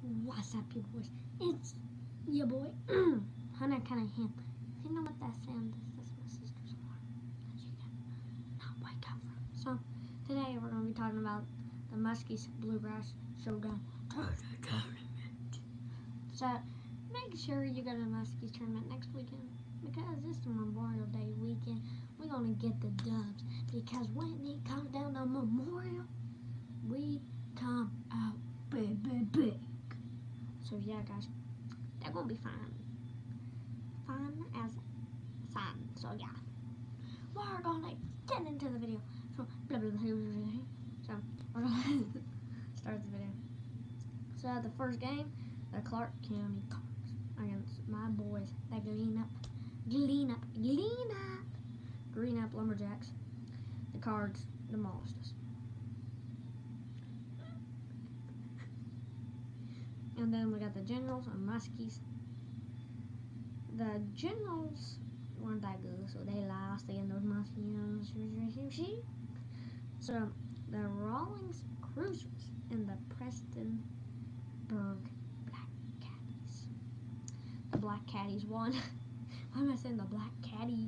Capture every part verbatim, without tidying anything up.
What's up, you boys? It's your boy, Hunter Cunningham. You know what that sound is? That's my sister's alarm that she cannot wake up from. So, today we're going to be talking about the Muskies Bluegrass Showdown Tournament. So, make sure you go to the Muskies Tournament next weekend, because it's the Memorial Day weekend. We're going to get the dubs, because when it comes down to Memorial, we come out big, big, big. So yeah, guys, they're gonna be fun. Fun as fun. So yeah, we're gonna get into the video. So blah blah blah. blah. So we're gonna start the video. So the first game, the Clark County Cards against my boys, the Green Up, Green Up, Green Up, Green Up Lumberjacks. The Cards demolished us. And then we got the Generals and Muskies. The Generals weren't that good, so they lost against those Muskies. So the Rawlings Cruisers and the Prestonburg Black Caddies. The Black Caddies won. Why am I saying the Black Caddies?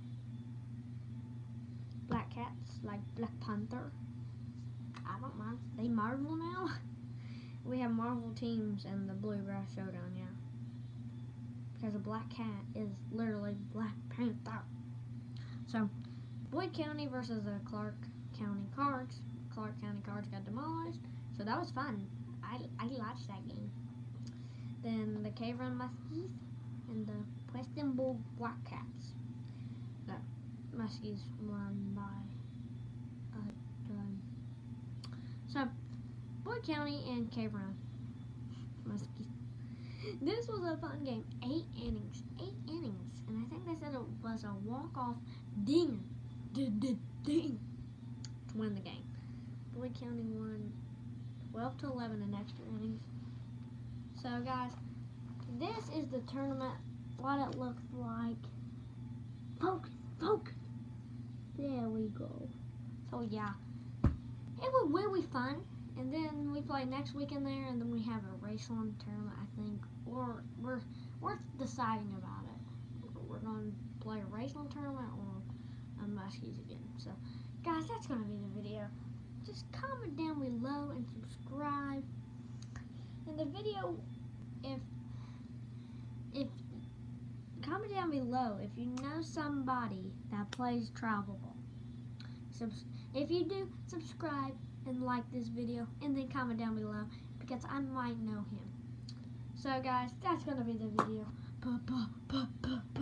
Black Cats, like Black Panther. I don't mind. They Marvel now. We have Marvel teams in the Bluegrass Showdown, yeah. Because a Black Cat is literally Black Panther. So, Boyd County versus the Clark County Cards. Clark County Cards got demolished. So that was fun. I, I liked that game. Then the Cave Run Muskies and the Prestonburg Black Cats. The Muskies won by a gun. So, Boyd County and Cave Run Muskies. This was a fun game. Eight innings. Eight innings. And I think they said it was a walk-off dinger. Ding. To win the game. Boyd County won twelve to eleven in extra innings. So, guys, this is the tournament. What it looks like. Focus. Focus. There we go. So, yeah. It was really fun. And then we play next weekend there, and then we have a Raceland tournament, I think. Or we're we're deciding about it. We're going to play a Raceland tournament or a Muskies again. So, guys, that's going to be the video. Just comment down below and subscribe. In the video, if if comment down below if you know somebody that plays travel ball. Subs if you do, subscribe and like this video, and then comment down below, because I might know him. So guys, that's gonna be the video.